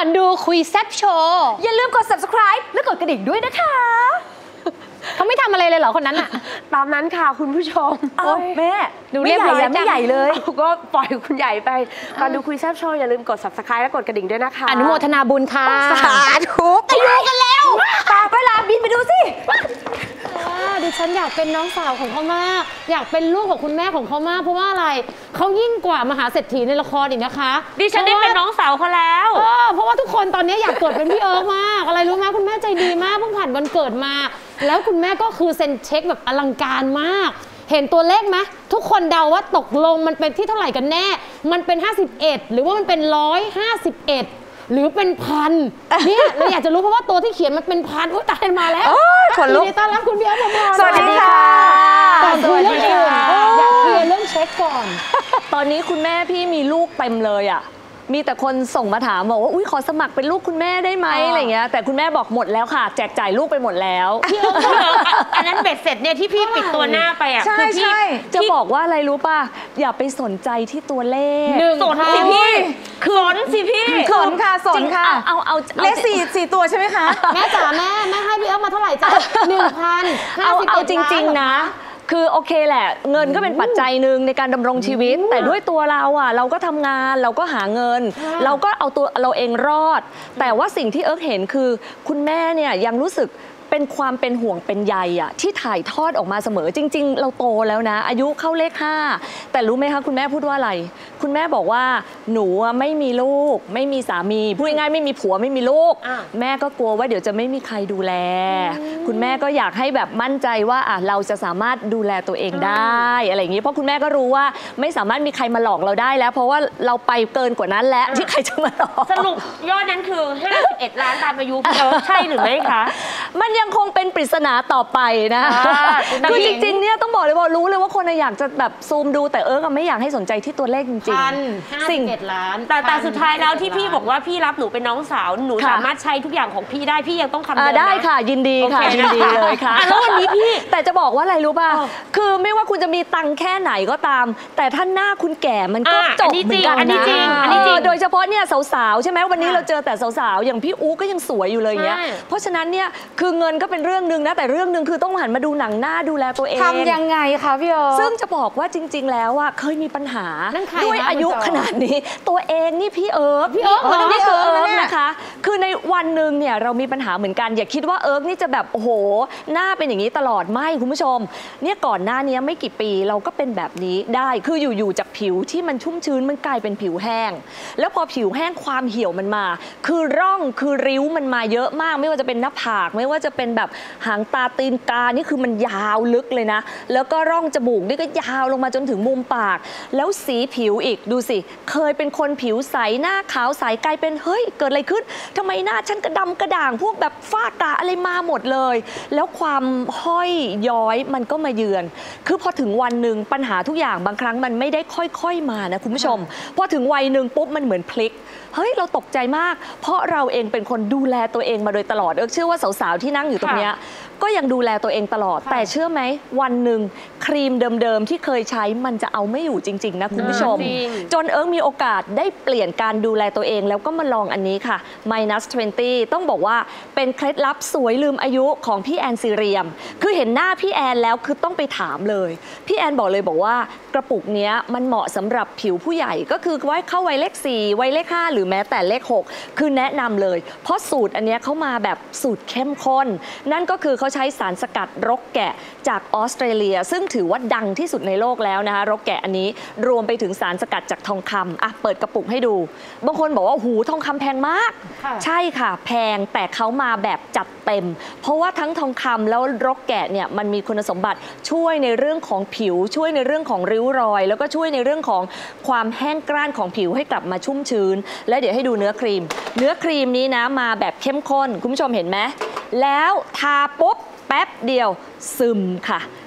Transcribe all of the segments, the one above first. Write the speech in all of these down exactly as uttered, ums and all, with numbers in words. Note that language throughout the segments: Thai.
อนดูคุยแซ่บโชว์อย่าลืมกด ซับสไครบ์ และกดกระดิ่งด้วยนะคะเขาไม่ทำอะไรเลยเหรอคนนั้นอะตามนั้นค่ะคุณผู้ชมแม่ดูเรียบร้อยไม่ใหญ่เลยก็ปล่อยคุณใหญ่ไปก่อนดูคุยแซ่บโชว์อย่าลืมกด ซับสไครบ์ และกดกระดิ่งด้วยนะคะอนุโมทนาบุญค่ะสาธุไปดูกันแล้วตามเวลาบินไปดูสิดิฉันอยากเป็นน้องสาวของเขามากอยากเป็นลูกของคุณแม่ของเขามากเพราะว่าอะไรเขายิ่งกว่ามหาเศรษฐีในละครอีกนะคะดิฉันได้เป็นน้องสาวเขาแล้วเพราะว่าทุกคนตอนนี้อยากเกิดเป็นพี่เอิร์กมากอะไรรู้ไหมคุณแม่ใจดีมากเพิ่งผ่านวันเกิดมาแล้วคุณแม่ก็คือเซ็นเช็คแบบอลังการมากเห็นตัวเลขไหมทุกคนเดาว่าตกลงมันเป็นที่เท่าไหร่กันแน่มันเป็นห้าสิบเอ็ดหรือว่ามันเป็นหนึ่งร้อยห้าสิบเอ็ดหรือเป็นพันเนี่ยเราอยากจะรู้เพราะว่าตัวที่เขียนมันเป็นพันอุ้ยตายมาแล้วขนลุกต้อนรับคุณพี่เอิร์กมาสวัสดีค่ะก่อนคุยเรื่องอื่นอยากเคลียร์เรื่องเช็คก่อนตอนนี้คุณแม่พี่มีลูกเต็มเลยอ่ะมีแต่คนส่งมาถามบอกว่าอุ้ยขอสมัครเป็นลูกคุณแม่ได้ไหมอะไรเงี้ยแต่คุณแม่บอกหมดแล้วค่ะแจกจ่ายลูกไปหมดแล้วอันนั้นเบ็ดเสร็จเนี่ยที่พี่ปิดตัวหน้าไปอ่ะคือพี่จะบอกว่าอะไรรู้ป่ะอย่าไปสนใจที่ตัวเลขสนสิพี่สนสิพี่สนค่ะสนค่ะเอาเอาเลขสี่สี่ตัวใช่ไหมคะแม่จ๋าแม่แม่ให้พี่เอิร์กมาเท่าไหร่จ้ะหนึ่งพันเอาเอาจริงๆนะคือโอเคแหละเงินก็เป็นปัจจัยหนึ่งในการดำรงชีวิตแต่ด้วยตัวเราอ่ะเราก็ทำงานเราก็หาเงินเราก็เอาตัวเราเองรอดแต่ว่าสิ่งที่เอิร์กเห็นคือคุณแม่เนี่ยยังรู้สึกเป็นความเป็นห่วงเป็นใยอ่ะที่ถ่ายทอดออกมาเสมอจริงๆเราโตแล้วนะอายุเข้าเลขห้าแต่รู้ไหมคะคุณแม่พูดว่าอะไรคุณแม่บอกว่าหนูไม่มีลูกไม่มีสามีพูดง่ายๆไม่มีผัวไม่มีลูกแม่ก็กลัวว่าเดี๋ยวจะไม่มีใครดูแลคุณแม่ก็อยากให้แบบมั่นใจว่าอ่ะเราจะสามารถดูแลตัวเองได้อะไรอย่างนี้เพราะคุณแม่ก็รู้ว่าไม่สามารถมีใครมาหลอกเราได้แล้วเพราะว่าเราไปเกินกว่านั้นแล้วที่ใครจะมาหลอกสรุปยอดนั้นคือห้าสิบเอ็ดล้านตามอายุพี่เอิร์กใช่หรือไม่คะมันยังคงเป็นปริศนาต่อไปนะคือจริงๆเนี่ยต้องบอกเลยว่ารู้เลยว่าคนอยากจะแบบซูมดูแต่เอิร์กไม่อยากให้สนใจที่ตัวเลขจริงๆสิ่งเอ็ดล้านแต่แต่สุดท้ายแล้วที่พี่บอกว่าพี่รับหนูเป็นน้องสาวหนูสามารถใช้ทุกอย่างของพี่ได้พี่ยังต้องคำเดิมนะได้ค่ะยินดีค่ะยินดีเลยค่ะแล้ววันนี้พี่แต่จะบอกว่าอะไรรู้ป่ะคือไม่ว่าคุณจะมีตังค์แค่ไหนก็ตามแต่ถ้าหน้าคุณแก่มันก็จบเหมือนกันนะโดยเฉพาะเนี่ยสาวๆใช่ไหมวันนี้เราเจอแต่สาวๆอย่างพี่อู๋ก็ยังสวยอยู่เลยเงี้ยเพราะฉะนั้นเนี่ยคือเงินก็เป็นเรื่องนึงนะแต่เรื่องนึงคือต้องหันมาดูหนังหน้าดูแลตัวเองทำยังไงคะพี่เอิร์กซึ่งจะบอกว่าจริงๆแล้วอ่ะเคยมีปัญหาด้วยอายุขนาดนี้ตัวเองนี่พี่เอิร์กพี่เอิร์กนี่คือเอิร์กนะคะคือในวันหนึ่งเนี่ยเรามีปัญหาเหมือนกันอย่าคิดว่าเอิร์กนี่จะแบบโอ้โหหน้าเป็นอย่างนี้ตลอดไม่คุณผู้ชมเนี่ยก่อนหน้านี้ไม่กี่ปีเราก็เป็นแบบนี้ได้คืออยู่ๆจากผิวที่มันชุ่มชื้นมันกลายเป็นผิวแห้งแล้วพอผิวแห้งความเหี่ยวมันมาคือร่องคือริ้วมันมาเยอะมากไม่ว่าจะเป็นหน้าผากไม่ว่าจะเป็นแบบหางตาตีนกานี่คือมันยาวลึกเลยนะแล้วก็ร่องจมูกนี่ก็ยาวลงมาจนถึงมุมปากแล้วสีผิวอีกดูสิเคยเป็นคนผิวใสหน้าขาวใสกลายเป็นเฮ้ยเกิดอะไรขึ้นทำไมหน้าฉันกระดำกระด่างพวกแบบฝ้ากระอะไรมาหมดเลยแล้วความห้อยย้อยมันก็มาเยือนคือพอถึงวันหนึ่งปัญหาทุกอย่างบางครั้งมันไม่ได้ค่อยๆมานะคุณผู้ชมพอถึงวัยหนึ่งปุ๊บมันเหมือนพลิกเฮ้ยเราตกใจมากเพราะเราเองเป็นคนดูแลตัวเองมาโดยตลอดเอิร์กเชื่อว่าสาวๆที่นั่งอยู่ตรงเนี้ยก็ยังดูแลตัวเองตลอดแต่เชื่อไหมวันหนึ่งครีมเดิมๆที่เคยใช้มันจะเอาไม่อยู่จริงๆนะคุณผู้ชมจนเอิร์กมีโอกาสได้เปลี่ยนการดูแลตัวเองแล้วก็มาลองอันนี้ค่ะ minus ยี่สิบ ต้องบอกว่าเป็นเคล็ดลับสวยลืมอายุของพี่แอนซีเรียมคือเห็นหน้าพี่แอนแล้วคือต้องไปถามเลยพี่แอนบอกเลยบอกว่ากระปุกนี้มันเหมาะสำหรับผิวผู้ใหญ่ก็คือไว้เข้าวัยเลขสี่วัยเลขห้าหรือแม้แต่เลขหกคือแนะนำเลยเพราะสูตรอันนี้เขามาแบบสูตรเข้มข้นนั่นก็คือเขาใช้สารสกัดรกแกะจากออสเตรเลียซึ่งถือว่าดังที่สุดในโลกแล้วนะคะรกแกะอันนี้รวมไปถึงสารสกัดจากทองคำอ่ะเปิดกระปุกให้ดูบางคนบอกว่าหูทองคำแพงมากใช่ค่ะแพงแต่เขามาแบบจัดเต็มเพราะว่าทั้งทองคำแล้วรกแกะเนี่ยมันมีคุณสมบัติช่วยในเรื่องของผิวช่วยในเรื่องของริ้วรอยแล้วก็ช่วยในเรื่องของความแห้งกร้านของผิวให้กลับมาชุ่มชื้นและเดี๋ยวให้ดูเนื้อครีมเนื้อครีมนี้นะมาแบบเข้มข้นคุณผู้ชมเห็นไหมแล้วทาปุ๊บแป๊บเดียวซึมค่ะ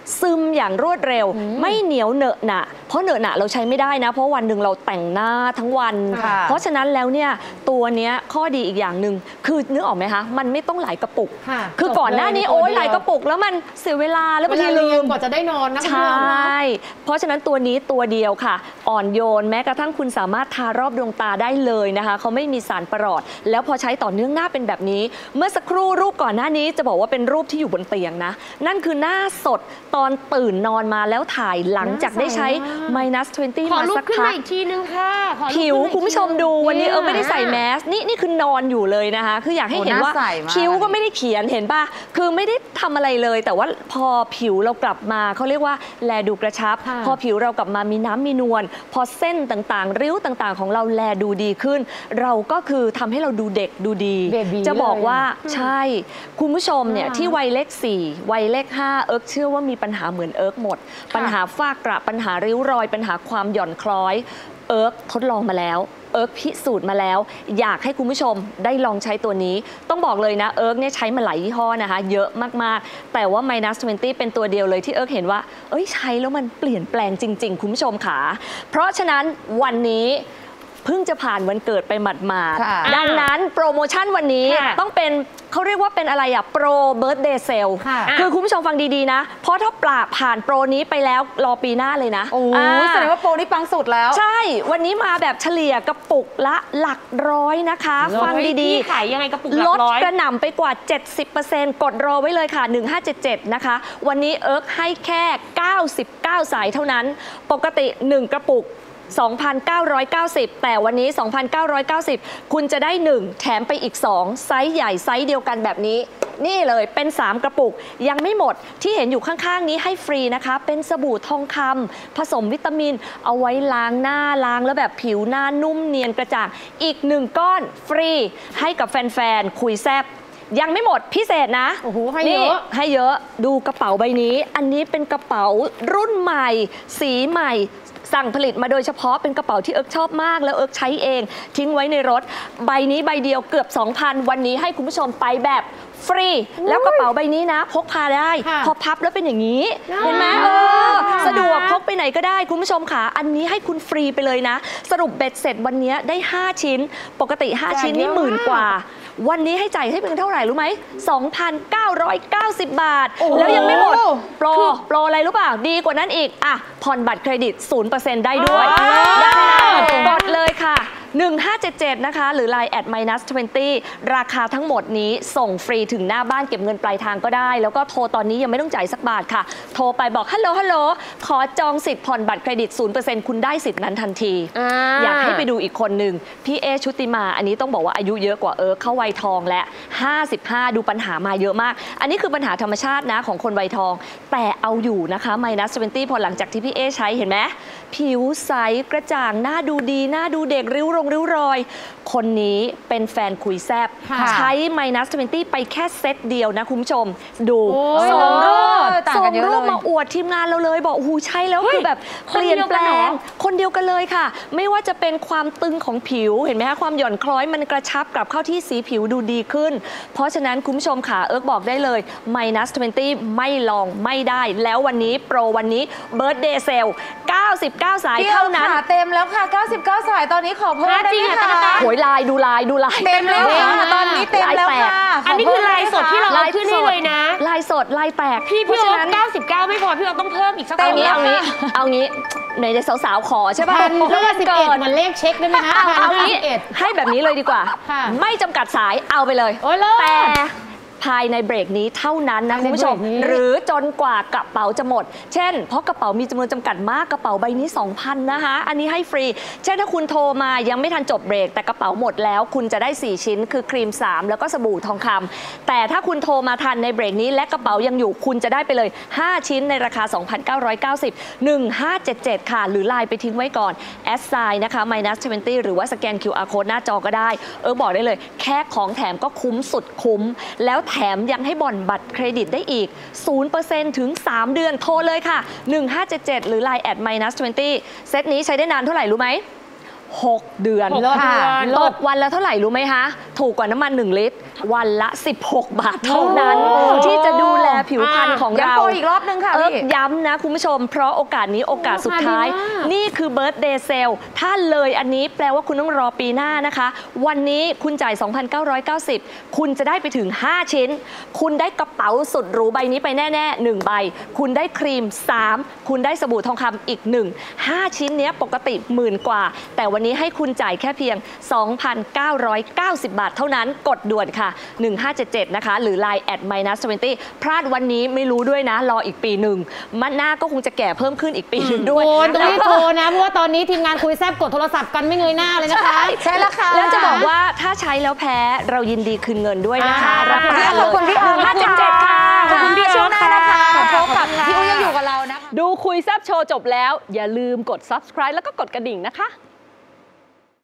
ซึมอย่างรวดเร็วไม่เหนียวเหนอะหนะเพราะเหนอะหนะเราใช้ไม่ได้นะเพราะวันหนึ่งเราแต่งหน้าทั้งวันค่ะเพราะฉะนั้นแล้วเนี่ยตัวเนี้ยข้อดีอีกอย่างหนึ่งคือนึกออกไหมคะมันไม่ต้องหลายกระปุกค่ะคือก่อนหน้านี้จบเลยโอ๊ยตัวเดียวหลายกระปุกแล้วมันเสียเวลาแล้วบางทีเวลาลืเรียนมกว่าจะได้นอนนะคุณใชผู้ชมเนาะ่ เพราะฉะนั้นตัวนี้ตัวเดียวค่ะ อ่อนโยนแม้กระทั่งคุณสามารถทารอบดวงตาได้เลยนะคะเขาไม่มีสารประหลอด แล้วพอใช้ต่อเนื่องหน้าเป็นแบบนี้ เมื่อสักครู่รูปก่อนหน้านี้จะบอกว่าเป็นรูปที่อยู่บนเตียงนะ นั่นคือหน้าสดตอนตื่นนอนมาแล้วถ่ายหลังจากได้ใช้ minus ยี่สิบขอมารูปสักขึ้นพัมาก อีกทีนึงค่ะขอรูปผิวขึ้นมาอีกคุณผู้ชมทีนึงดูวันนี้เออเนี่ยไม่ได้ใส่แมสนี่นี่คือนอนอยู่เลยนะคะ คืออยากให้เห็นว่าโอ้น่าใส่มากคิ้วก็ไม่ได้เขียนเห็นป่ะคือไม่ได้ทำอะไรเลย แต่ว่าพอผิวเรากลับมาเขาเรียกว่าแลดูกระชับค่ะพอผิวเรากลับมามีน้ำมีนวลพอเส้นต่างๆ ริ้วต่างๆ ของเราแลดูดีขึ้น เราก็คือทำให้เราดูเด็กดูดีเบบีจะบอกว่าเลยใช่ คุณผู้ชมเนี่ยน่ารักที่วัยเลขสี่วัยเลขห้าเอิร์กเชื่อว่ามีปัญหาเหมือนเอิร์กหมด ปัญหาฝ้ากระปัญหาริ้วรอย ปัญหาความหย่อนคล้อยเอิร์กทดลองมาแล้วเอิร์กพิสูจน์มาแล้ว อยากให้คุณผู้ชมได้ลองใช้ตัวนี้ ต้องบอกเลยนะเอิร์กเนี่ยใช้มาหลายยี่ห้อนะคะ เยอะมากๆ แต่ว่า minus ยี่สิบ เป็นตัวเดียวเลยที่เอิร์กเห็นว่าเอ้ยใช้แล้วมันเปลี่ยนแปลงจริง ๆ คุณผู้ชมค่ะเพราะฉะนั้นวันนี้เพิ่งจะผ่านวันเกิดไปหมาดค่ะๆดังนั้นโปรโมชั่นวันนี้ค่ะต้องเป็นเขาเรียกว่าเป็นอะไรอะโปรเบิร์ d เดย์เซลค่ะคือคุณผู้ชมฟังดีๆนะเพราะถ้าปราบผ่านโปรนี้ไปแล้วรอปีหน้าเลยนะโอ้อ่ายแสดงว่าโปรนี่ปังสุดแล้วใช่ วันนี้มาแบบเฉลี่ยกระปุกละหลักร้อยนะคะ ฟังดีพี่ขายยังไงกระปุกหๆ ลลัดกร้อยกระหน่ำไปกว่า เจ็ดสิบเปอร์เซ็นต์ กดรอไว้เลยค่ะ หนึ่งห้าเจ็ดเจ็ด นะคะ วันนี้เอิร์กให้แค่ เก้าสิบเก้า สายเท่านั้น ปกติ หนึ่ง กระปุก สองพันเก้าร้อยเก้าสิบ แต่วันนี้ สองพันเก้าร้อยเก้าสิบ คุณจะได้ หนึ่ง แถมไปอีก สอง ไซส์ใหญ่ไซส์เดียวกันแบบนี้ นี่เลยเป็น สาม กระปุก ยังไม่หมดที่เห็นอยู่ข้างๆนี้ให้ฟรีนะคะ เป็นสบู่ทองคำผสมวิตามิน เอาไว้ล้างหน้าล้างแล้วแบบผิวหน้านุ่มเนียนกระจ่างอีกหนึ่งก้อนฟรีให้กับแฟนๆคุยแซบยังไม่หมดพิเศษนะโอ้โหให้เยอะนี่ให้เยอะดูกระเป๋าใบนี้ อันนี้เป็นกระเป๋ารุ่นใหม่ สีใหม่ สั่งผลิตมาโดยเฉพาะเป็นกระเป๋าที่เอิร์กชอบมากแล้วเอิร์กใช้เอง ทิ้งไว้ในรถ ใบนี้ใบเดียวเกือบ สองพัน วันนี้ให้คุณผู้ชมไปแบบฟรี แล้วกระเป๋าใบนี้นะ พกพาได้ค่ะพอพับแล้วเป็นอย่างนี้น่าเห็นไหมรักเออค่ะสะดวกพกไปไหนก็ได้คุณผู้ชมค่ะอันนี้ให้คุณฟรีไปเลยนะ สรุปเบ็ดเสร็จวันนี้ได้ ห้า ชิ้น ปกติ ห้า ชิ้นนี่หมื่นกว่า วันนี้ให้จ่ายให้เป็นเท่าไหร่รู้ไหม สองพันเก้าร้อยเก้าสิบ บาทโอ้โหแล้วยังไม่หมด โปร โปรอะไรรู้เปล่า ดีกว่านั้นอีก อ่ะ ผ่อนบัตรเครดิต ศูนย์เปอร์เซ็นต์ ได้ด้วยว้าวดังนั้นกดเลยค่ะ หนึ่งห้าเจ็ดเจ็ด นะคะ หรือ ไลน์ แอท minus ยี่สิบ ราคาทั้งหมดนี้ส่งฟรีถึงหน้าบ้านเก็บเงินปลายทางก็ได้ แล้วก็โทรตอนนี้ยังไม่ต้องจ่ายสักบาทค่ะ โทรไปบอกฮัลโหลฮัลโหลขอจองสิทธิ์ผ่อนบัตรเครดิต ศูนย์เปอร์เซ็นต์ คุณได้สิทธิ์นั้นทันทีอ่าอยากให้ไปดูอีกคนหนึ่งพี่เอชุติมา อันนี้ต้องบอกว่าอายุเยอะกว่าเอิร์กเข้าวัยทองและ ห้าสิบห้า ดูปัญหามาเยอะมาก อันนี้คือปัญหาธรรมชาตินะของคนวัยทอง แต่เอาอยู่นะคะ minus ยี่สิบ พอหลังจากที่พี่เอใช้เห็นไหมผิวใสกระจ่างหน้าดูดีหน้าดูเด็กริ้วรงริ้วรอย คนนี้เป็นแฟนคุยแซบค่ะใช้ minus ยี่สิบ ไปแค่เซตเดียวนะคุณผู้ชมดูโอ้ยส่งรูปต่างส่กันงเยอะรูปเลยมาอวดทีมงานเราเลยบอกโอ้โหใช่แล้วเฮ้ยคือแบบเปลี่ยนแปลคนเดียวกันเหรอง คนเดียวกันเลยค่ะ ไม่ว่าจะเป็นความตึงของผิวเห็นไหมคะความหย่อนคล้อยมันกระชับกลับเข้าที่สีผิวดูดีขึ้น เพราะฉะนั้นคุณผู้ชมค่ะเอิร์กบอกได้เลย minus ยี่สิบ ไม่ลองไม่ได้ แล้ววันนี้โปรวันนี้ birthday sale เก้าสิบเก้า สายพี่เท่าเอิร์กนั้นค่ะเต็มแล้วค่ะ เก้าสิบเก้า สายตอนนี้ขอเพิ่มได้จริงไหมเหรอคะตาตาโหยลายดูลายดูลายเต็มแล้วค่ะตอนนี้เต็มแล้วค่ะอันนี้คือลายสดที่เราลาเอายขึ้นให้เลยนะลายสดลายแตกพี่เพพี่ราะโอ๊ฉะตนั้นเก้าสิบเก้า ไม่พอพี่โอ๊ตต้องเพิ่มอีกสักเอางี้ร้เอายงี้เอางี้ไหนจะสาวๆขอใช่ป่ะพันแล้วห้าวันสิบเกิเอ็ดดเหมือนเลขเช็คได้ไหมคะเอาพันเอาห้างี้สิบเอ็ดให้แบบนี้เลยดีกว่าค่ะไม่จำกัดสายเอาไปเลยโอ้ยเลิศแต่ภายในเบรกนี้เท่านั้นนะภายในคุณผู้ชมเบรกนี้หรือจนกว่ากระเป๋าจะหมด เช่น เพราะกระเป๋ามีจำนวนจำกัดมากกระเป๋าใบนี้ สองพัน นะคะ อันนี้ให้ฟรี เช่นถ้าคุณโทรมายังไม่ทันจบเบรกแต่กระเป๋าหมดแล้วคุณจะได้ สี่ ชิ้น คือครีม สาม แล้วก็สบู่ทองคำแต่ถ้าคุณโทรมาทันในเบรกนี้และกระเป๋ายังอยู่คุณจะได้ไปเลย ห้า ชิ้นในราคา สองพันเก้าร้อยเก้าสิบ หนึ่งห้าเจ็ดเจ็ด ค่ะ หรือไลน์ไปทิ้งไว้ก่อนแอดไซน์นะคะ minus ยี่สิบ หรือว่าสแกน คิว อาร์ code หน้าจอก็ได้เออบอกได้เลย แค่ของแถมก็คุ้มสุดคุ้ม แล้วแถมยังให้บ่อนบัตรเครดิตได้อีก ศูนย์เปอร์เซ็นต์ ถึง สาม เดือนโทรเลยค่ะ หนึ่งห้าเจ็ดเจ็ด หรือ ไลน์ แอท minus ยี่สิบ เซตนี้ใช้ได้นานเท่าไหร่รู้ไหมหกเดือนหกเดือนค่ะลตดกวันละเท่าไหร่รู้ไหมคะ ถูกกว่าน้ำมันหนึ่งลิตร วันละ สิบหก บาทเท่านั้นโอ้ที่จะดูแลผิวพรรณของเราย้ำโปรอีกรอบนึงค่ะเอิ๊กพี่ย้ำนะคุณผู้ชม เพราะโอกาสนี้โอกาสสุดท้ายโอ้ราคาดีมากนี่คือเบิร์ d เดย์เซลถ้าเลยอันนี้แปลว่าคุณต้องรอปีหน้านะคะ วันนี้คุณจ่าย สองพันเก้าร้อยเก้าสิบ คุณจะได้ไปถึง ห้า ชิ้น คุณได้กระเป๋าสุดหรูใบนี้ไปแน่ๆหนึ่งใบ คุณได้ครีม สาม คุณได้สบู่ทองคำอีกหนึ่ง ห้า ชิ้นเนี้ยปกติหมื่นกว่า แต่วันนี้ให้คุณจ่ายแค่เพียง สองพันเก้าร้อยเก้าสิบ บาทเท่านั้นกดด่วนค่ะ หนึ่งห้าเจ็ดเจ็ด นะคะ หรือ ไลน์ แอท ไมนัส ทเวนตี้ พลาดวันนี้ไม่รู้ด้วยนะ รออีกปีหนึ่งมันหน้าก็คงจะแก่เพิ่มขึ้นอีกปีหนึ่งด้วยโอนต้องรีบโทรนะ เพราะว่าตอนนี้ทีมงานคุยแซบกดโทรศัพท์กันไม่เงยหน้าเลยนะคะใช่แล้วค่ะแล้วจะบอกว่าถ้าใช้แล้วแพ้เรายินดีคืนเงินด้วยนะคะอ่ารับประกันขอบคุณพี่เอิร์กห้าเจ็ดเจ็ดค่ะขอบคุณพี่เอิร์กช่วงหน้านะคะค่ะพบกับพี่อุ้ยยังอยู่กับเรานะคะดูคุยแซบโชว์จบแล้ว อย่าลืมกด ซับสไครบ์ แล้วก็กดกระดิ่งนะคะ